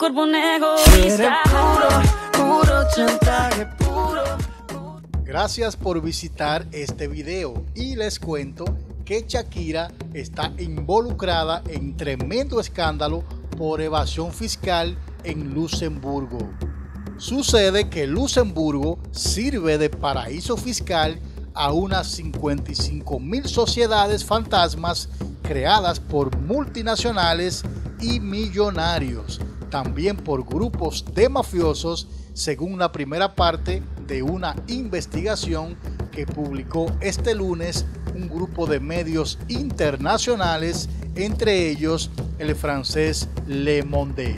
cuerpo un egoísta. Puro chantaje, puro. Gracias por visitar este video y les cuento que Shakira está involucrada en tremendo escándalo por evasión fiscal en Luxemburgo. Sucede que Luxemburgo sirve de paraíso fiscal a unas 55,000 sociedades fantasmas creadas por multinacionales y millonarios, también por grupos de mafiosos, según la primera parte de una investigación que publicó este lunes un grupo de medios internacionales, entre ellos el francés Le Monde.